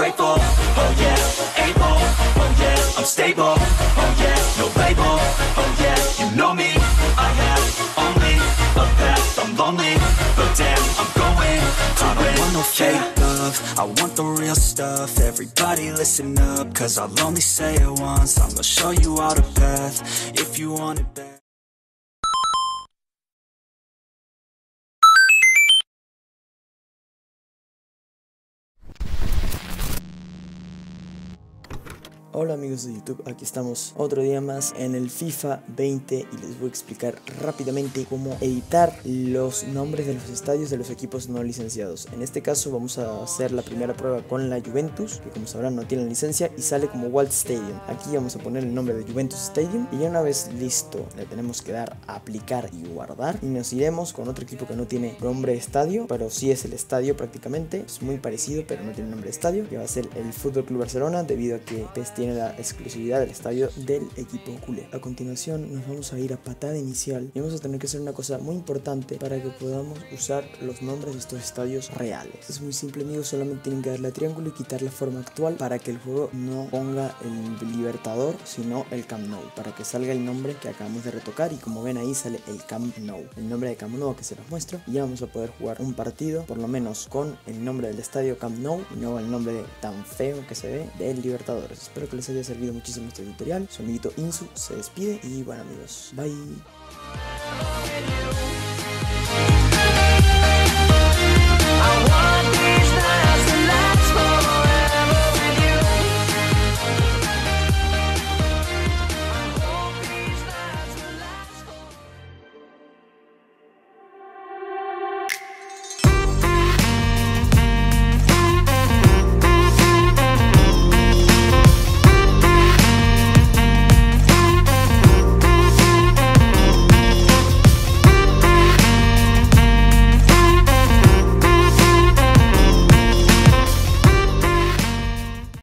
grateful, oh yeah, able, oh yeah, I'm stable, oh yeah, no label, oh yeah, you know me, I have only a path, I'm lonely, but damn, I'm going to win. I don't want no fake love, I want the real stuff. Everybody listen up, cause I'll only say it once. I'm gonna show you all the path, if you want it bad. Hola amigos de YouTube, aquí estamos otro día más en el FIFA 20 y les voy a explicar rápidamente cómo editar los nombres de los estadios de los equipos no licenciados. En este caso vamos a hacer la primera prueba con la Juventus, que como sabrán no tiene licencia y sale como Walt Stadium. Aquí vamos a poner el nombre de Juventus Stadium y ya una vez listo le tenemos que dar a aplicar y guardar y nos iremos con otro equipo que no tiene nombre de estadio, pero sí es el estadio prácticamente, es muy parecido pero no tiene nombre de estadio, que va a ser el Fútbol Club Barcelona debido a que tiene la exclusividad del estadio del equipo culé. A continuación nos vamos a ir a patada inicial y vamos a tener que hacer una cosa muy importante para que podamos usar los nombres de estos estadios reales. Es muy simple amigos, solamente tienen que darle a triángulo y quitar la forma actual para que el juego no ponga el Libertador sino el Camp Nou, para que salga el nombre que acabamos de retocar y como ven ahí sale el Camp Nou, el nombre de Camp Nou que se los muestro y ya vamos a poder jugar un partido por lo menos con el nombre del estadio Camp Nou y no el nombre tan feo que se ve del Libertadores. Espero que les haya servido muchísimo este tutorial. Su amiguito Insu se despide y bueno amigos, bye.